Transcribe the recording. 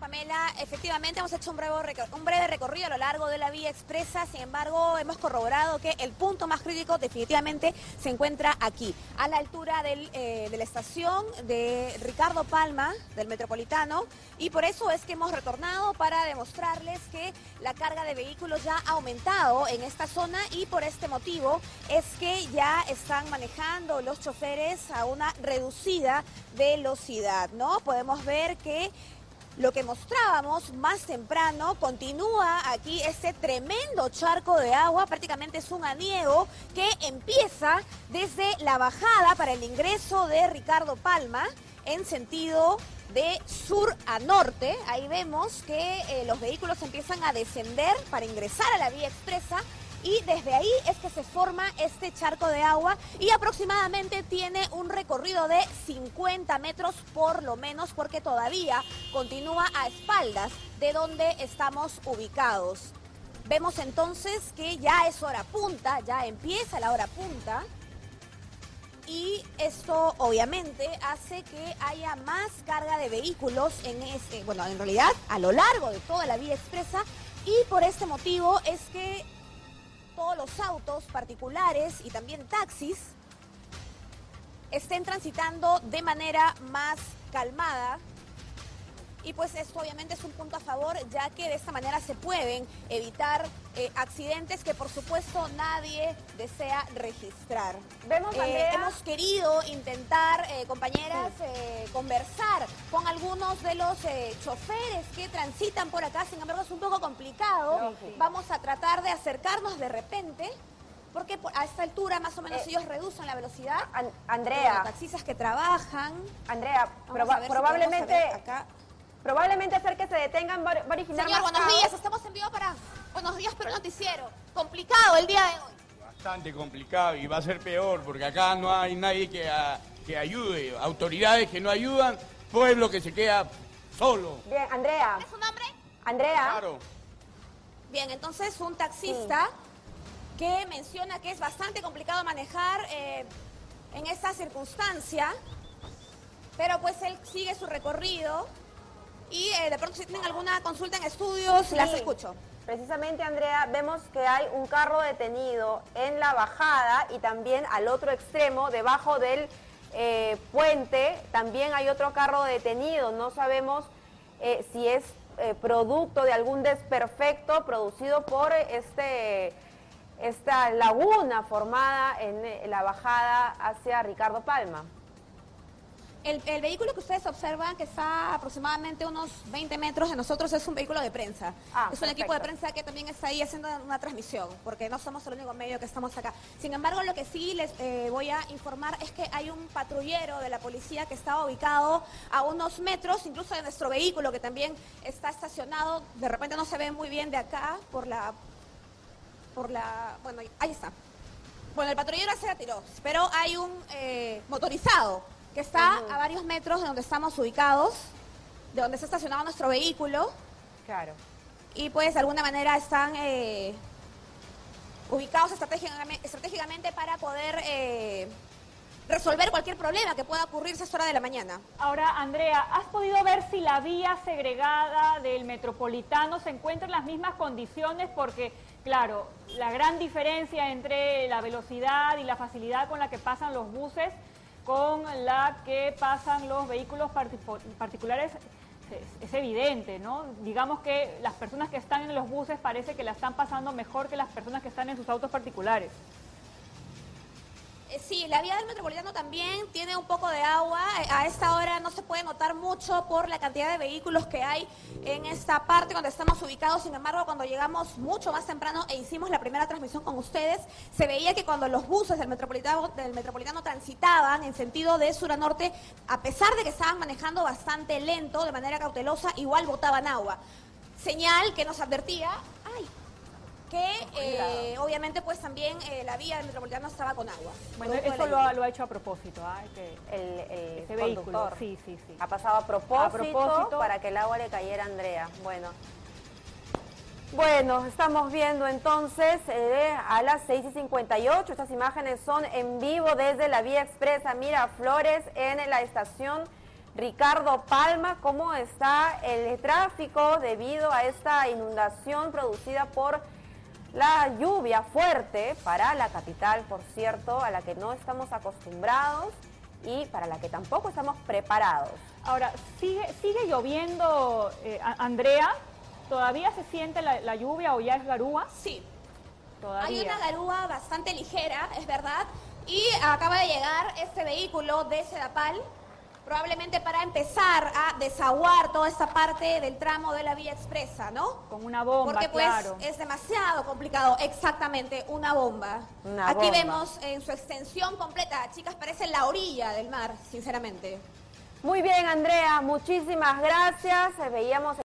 Pamela, efectivamente hemos hecho un breve recorrido a lo largo de la vía expresa, sin embargo hemos corroborado que el punto más crítico definitivamente se encuentra aquí, a la altura de la estación de Ricardo Palma, del Metropolitano, y por eso es que hemos retornado para demostrarles que la carga de vehículos ya ha aumentado en esta zona y por este motivo es que ya están manejando los choferes a una reducida velocidad, ¿no? Podemos ver que lo que mostrábamos más temprano, continúa aquí este tremendo charco de agua, prácticamente es un aniego que empieza desde la bajada para el ingreso de Ricardo Palma en sentido de sur a norte. Ahí vemos que los vehículos empiezan a descender para ingresar a la vía expresa. Y desde ahí es que se forma este charco de agua y aproximadamente tiene un recorrido de 50 metros por lo menos porque todavía continúa a espaldas de donde estamos ubicados. Vemos entonces que ya es hora punta, ya empieza la hora punta y esto obviamente hace que haya más carga de vehículos en realidad a lo largo de toda la vía expresa y por este motivo es que todos los autos particulares y también taxis estén transitando de manera más calmada y pues esto obviamente es un punto a favor ya que de esta manera se pueden evitar accidentes que por supuesto nadie desea registrar. Hemos querido intentar, compañeras, conversar con algunos de los choferes que transitan por acá, sin embargo es un poco complicado. Vamos a tratar de acercarnos de repente, porque a esta altura más o menos ellos reducen la velocidad. Andrea. Los taxistas que trabajan. Andrea, probablemente hacer que se detengan va a originar Señor, más buenos caos. días, estamos en vivo para Buenos Días para el Noticiero. Complicado el día de hoy. Bastante complicado y va a ser peor porque acá no hay nadie que ayude, autoridades que no ayudan, pueblo que se queda solo. Bien, Andrea. ¿Es su nombre? Andrea. Claro. Bien, entonces un taxista que menciona que es bastante complicado manejar en esta circunstancia, pero pues él sigue su recorrido y de pronto si tienen alguna consulta en estudios, las escucho. Precisamente, Andrea, vemos que hay un carro detenido en la bajada y también al otro extremo, debajo del puente, también hay otro carro detenido. No sabemos si es producto de algún desperfecto producido por esta laguna formada en la bajada hacia Ricardo Palma. El vehículo que ustedes observan, que está aproximadamente unos 20 metros de nosotros, es un vehículo de prensa. Es un equipo de prensa que también está ahí haciendo una transmisión, porque no somos el único medio que estamos acá. Sin embargo, lo que sí les voy a informar es que hay un patrullero de la policía que está ubicado a unos metros, incluso de nuestro vehículo, que también está estacionado. De repente no se ve muy bien de acá bueno, ahí está. Bueno, el patrullero se retiró, pero hay un motorizado que está a varios metros de donde estamos ubicados, de donde está estacionado nuestro vehículo. Claro. Y pues de alguna manera están ubicados estratégicamente para poder resolver cualquier problema que pueda ocurrirse a esta hora de la mañana. Ahora, Andrea, ¿has podido ver si la vía segregada del Metropolitano se encuentra en las mismas condiciones? Porque, claro, la gran diferencia entre la velocidad y la facilidad con la que pasan los buses con la que pasan los vehículos particulares es evidente, ¿no? Digamos que las personas que están en los buses parece que la están pasando mejor que las personas que están en sus autos particulares. Sí, la vía del Metropolitano también tiene un poco de agua. A esta hora no se puede notar mucho por la cantidad de vehículos que hay en esta parte donde estamos ubicados. Sin embargo, cuando llegamos mucho más temprano e hicimos la primera transmisión con ustedes, se veía que cuando los buses del Metropolitano transitaban en sentido de sur a norte, a pesar de que estaban manejando bastante lento, de manera cautelosa, igual botaban agua. Señal que nos advertía que obviamente pues también la vía del Metropolitano estaba con agua. Bueno, eso lo ha hecho a propósito, El ese vehículo. conductor. Sí. Ha pasado a propósito para que el agua le cayera a Andrea. Bueno, estamos viendo entonces a las 6:58. Estas imágenes son en vivo desde la vía expresa Miraflores en la estación Ricardo Palma, cómo está el tráfico debido a esta inundación producida por la lluvia fuerte para la capital, por cierto, a la que no estamos acostumbrados y para la que tampoco estamos preparados. Ahora, ¿sigue lloviendo, Andrea? ¿Todavía se siente la lluvia o ya es garúa? Sí. Todavía. Hay una garúa bastante ligera, es verdad, y acaba de llegar este vehículo de Sedapal, probablemente para empezar a desaguar toda esta parte del tramo de la vía expresa, ¿no? Con una bomba, porque pues claro. es demasiado complicado, exactamente, una bomba. Aquí vemos en su extensión completa, chicas, parece la orilla del mar, sinceramente. Muy bien, Andrea, muchísimas gracias. Veíamos